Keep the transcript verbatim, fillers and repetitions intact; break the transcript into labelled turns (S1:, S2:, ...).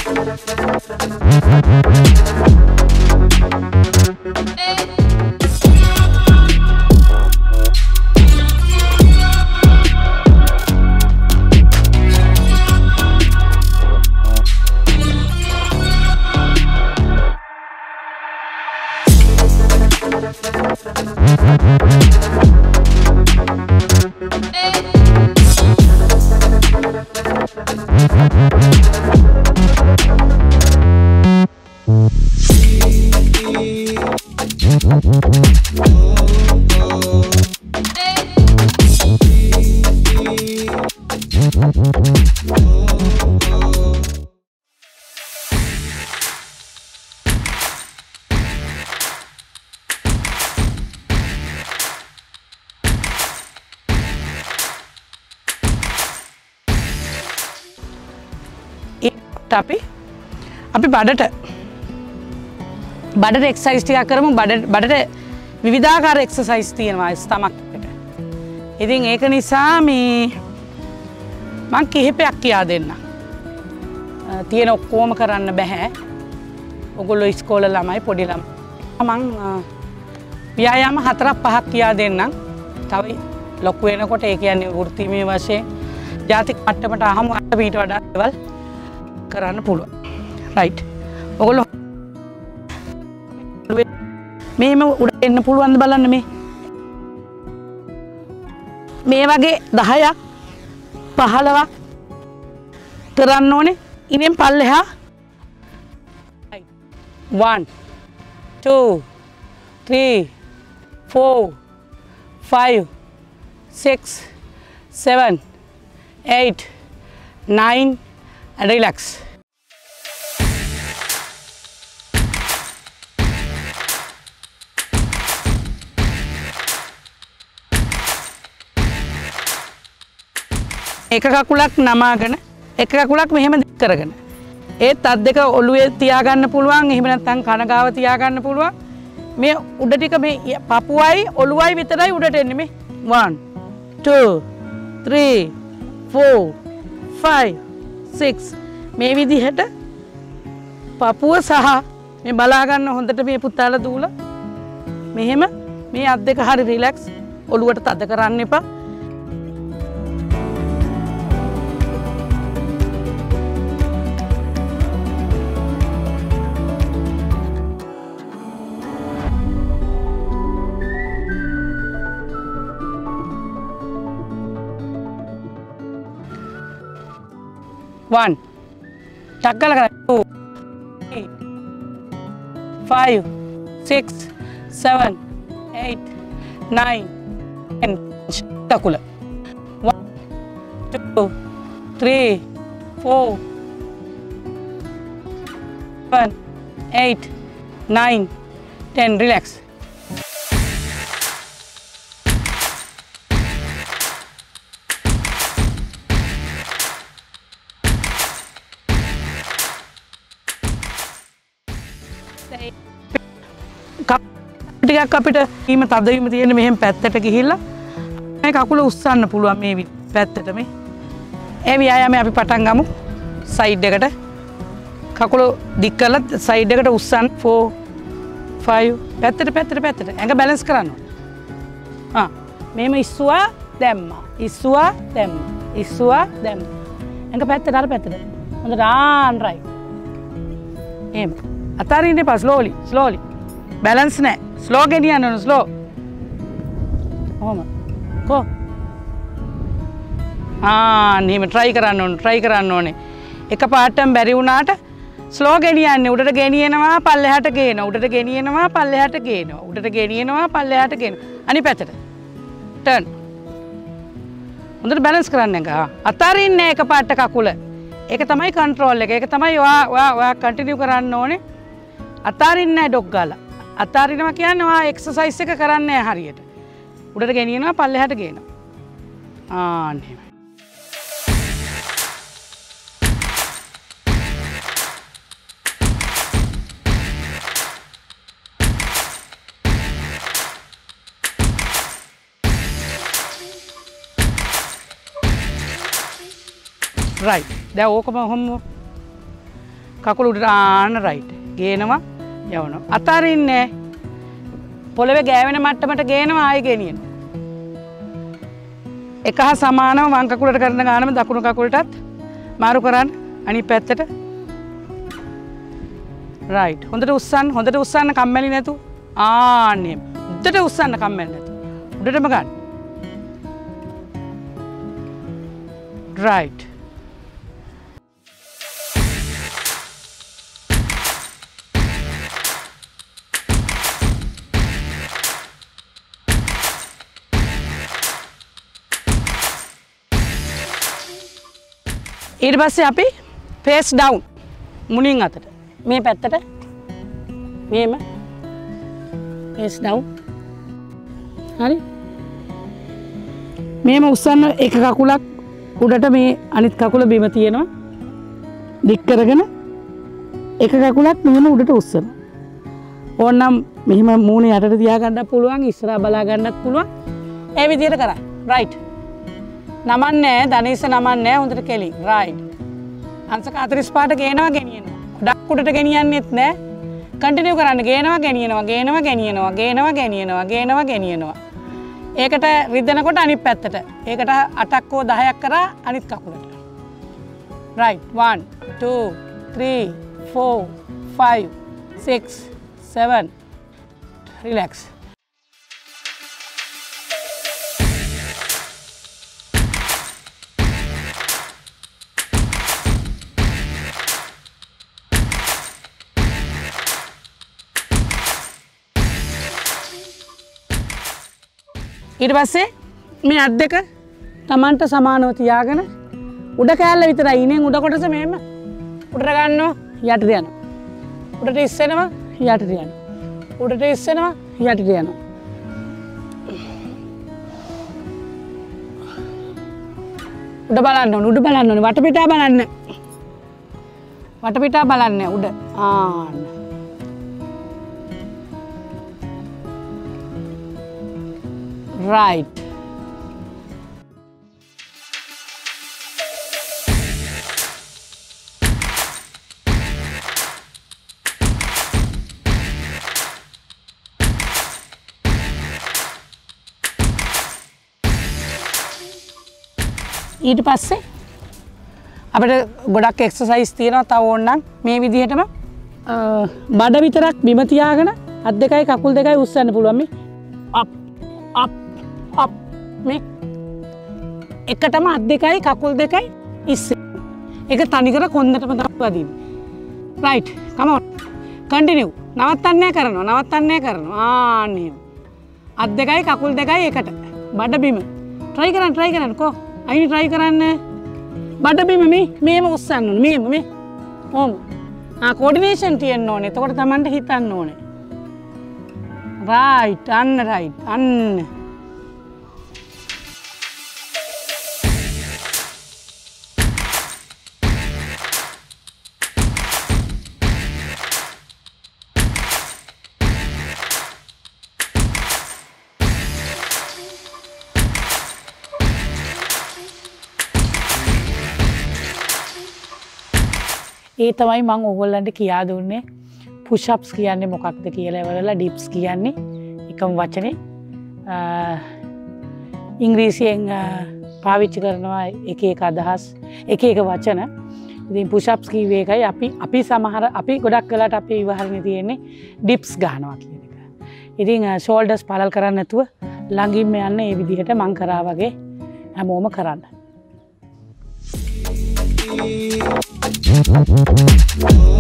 S1: අපි අපි බඩට බඩට එක්සර්සයිස් ටිකක් කරමු. බඩ බඩට විවිධාකාර එක්සර්සයිස් තියෙනවා ස්ටමක් එකට. ඉතින් ඒක නිසා මේ මම කිහිපයක් කියා දෙන්නම්. තියෙන ඔක්කොම කරන්න බෑ. ඔයගොල්ලෝ ඉස්කෝලේ ළමයි පොඩි ළමයි. මම ව්‍යායාම හතරක් පහක් කියා දෙන්නම්. තව ලොකු වෙනකොට ඒ කියන්නේ වෘත්තීමය වශයෙන් ජාතික මට්ටමට අහමු අට ඊට වඩා දේවල් කරන්න පුළුවන්. රයිට්. ඔයගොල්ලෝ මේම උඩ එන්න පුළුවන්ද බලන්න මේ. මේ වගේ දහයක් පහළොවක් කරන්න ඕනේ. ඉතින් පල්ලෙහා one two three four five six seven eight nine and relax. එක කකුලක් නමාගෙන එක කකුලක් මෙහෙම දික් කරගෙන ඒත් අත් දෙක ඔළුවේ තියාගන්න පුළුවන්. එහෙම නැත්නම් කන ගාව තියාගන්න පුළුවන්. මේ උඩ ටික මේ පපුවයි ඔළුවයි විතරයි උඩට එන්නේ. මේ one two three four five six මේ විදිහට පපුව සහ මේ බලා ගන්න හොඳට මේ පුතාලා දූලා මෙහෙම මේ අත් දෙක හරි රිලැක්ස්. ඔළුවට තද කරන්න එපා. one tackle two three five six seven eight nine ten tackle one two three four seven eight nine ten relax. ටිකක් අපිට කීම තදවීම තියෙන මෙහෙම පැත්තට ගිහිල්ලා මේ කකුල උස්සන්න පුළුවන් මේ පැත්තට මේ. ඒ ව්‍යායාමය අපි පටන් ගමු. සයිඩ් එකට කකුල දික් කරලා සයිඩ් එකට උස්සන්න four five පැත්තට පැත්තට පැත්තට ඇඟ බැලන්ස් කරන්න ඕනේ. ආ මෙහෙම ඉස්සුවා දැම්මා. ඉස්සුවා දැම්මා. ඉස්සුවා දැම්මා. ඇඟ පැත්තට අර පැත්තට. හොඳට ආන් රයිට්. එහෙම. අතාරින්න එපා slowly slowly. balance නැහැ. slow ගෙනියන්න ඕන slow. කොහොම? කො. ආ නියම try කරන්න ඕන try කරන්න ඕනේ. එක පාටම බැරි වුණාට slow ගෙනියන්නේ. උඩට ගෙනියනවා පල්ලෙහාට ගේනවා. උඩට ගෙනියනවා පල්ලෙහාට ගේනවා. උඩට ගෙනියනවා පල්ලෙහාට ගේනවා. අනිත් පැත්තට. turn. හොඳට balance කරන්න එක. අතාරින්නේ එක පාට කකුල. ඒක තමයි control එක. ඒක තමයි ඔයා ඔයා ඔයා continue කරන්න ඕනේ. අතාරින්නේ නැහැ ඩොග් ගාලා. අතාරිනවා කියන්නේ ඔයා එක්සර්සයිස් එක කරන්නේ නැහැ හරියට. උඩට ගෙනියනවා පල්ලෙහාට ගේනවා. ආ නේ. right. දැන් ඕකම ඔහොම කකුල උඩට ආන්න රයිට්. ගේනවා යවනවා. අතාරින්නේ පොළවේ ගෑවෙන මට්ටමට ගේනවා ආයෙ ගෙනියනවා. එක හා සමානව වම් කකුලට කරන ගානම දකුණු කකුලටත් මාරු කරන්න අනිත් පැත්තට. රයිට්. හොඳට උස්සන්න හොඳට උස්සන්න කම්මැලි නැතු. ආන්නේ. හොඳට උස්සන්න කම්මැලි නැතු. උඩටම ගන්න. රයිට්. ඊට පස්සේ අපි ෆේස් ඩවුන් මුණින් අතට මේ පැත්තට මේම ෆේස් ඩවුන් හරි මේම උස්සන්න එක කකුලක් උඩට මේ අනිත් කකුල බිම තියෙනවා දික් කරගෙන එක කකුලක් මෙහෙම උඩට උස්සනවා ඕනනම් මෙහෙම මූණ යටට තියා ගන්නත් පුළුවන් ඉස්සරහා බලා ගන්නත් පුළුවන් ඒ විදිහට කරා රයිට් නමන්නේ ධනේශ නමන්නේ හොඳට කෙලින් රයිට් අංශක හතළිස් පහට ගේනවා ගෙනියනවා ගොඩක් උඩට ගෙනියන්නෙත් නෑ කන්ටිනියු කරන්න ගේනවා ගෙනියනවා ගේනවා ගෙනියනවා ගේනවා ගෙනියනවා ගේනවා ගෙනියනවා ඒකට රිදෙනකොට අනිත් පැත්තට ඒකට අටක් හෝ දහයක් කරා අනිත් කකුලට right one two three four five six seven relax ඊට පස්සේ මේ අත් දෙක Tamanට සමානව තියාගෙන උඩ කෑල්ල විතරයි ඉන්නේ උඩ කොටස මෙහෙම උඩට ගන්නවා යටට යනවා උඩට ඉස්සෙනවා යටට යනවා උඩට ඉස්සෙනවා යටට යනවා උඩ බලන්න ඕන උඩ බලන්න ඕන වටපිටා බලන්න වටපිටා බලන්න උඩ ආන්න right ඊට පස්සේ අපිට ගොඩක් එක්සර්සයිස් තියෙනවා තව ඕනනම් මේ විදිහටම බඩ විතරක් බිම තියාගෙන අත් දෙකයි කකුල් දෙකයි උස්සන්න පුළුවන් මේ up up up මේ එකටම අත් දෙකයි කකුල් දෙකයි ඉස්සේ ඒක තනිකර කොන්දටම තමයි වදින්නේ right come on continue නවත්තන්නේ කරනවා නවත්තන්නේ කරනවා ආන්නේ අත් දෙකයි කකුල් දෙකයි එකට බඩ බිම try කරන්න try කරන්න කො අයිනි try කරන්න බඩ බිම මේ මේම උස්සන්න ඕනේ මේම මේ ඕම ආ coordination තියෙන්න ඕනේ එතකොට Tamanට හිතන්න ඕනේ right අන්න right අන්න ඒ තමයි මම ඕගොල්ලන්ට කියා දුන්නේ පුෂ් අප්ස් කියන්නේ මොකක්ද කියලා ඒවල ඩිප්ස් කියන්නේ එකම වචනේ ඉංග්‍රීසියෙන් පාවිච්චි කරනවා එක එක අදහස් එක එක වචන ඉතින් පුෂ් අප්ස් කියවේ එකයි අපි අපි සමහර අපි ගොඩක් වෙලාට අපේ විවහරණේ තියෙන්නේ ඩිප්ස් ගන්නවා කියන එක. ඉතින් ෂෝල්ඩර්ස් පළල් කරන්නේ නැතුව ළඟින්ම යන්න මේ විදිහට මම කරා වගේ හැමෝම කරන්න. Oh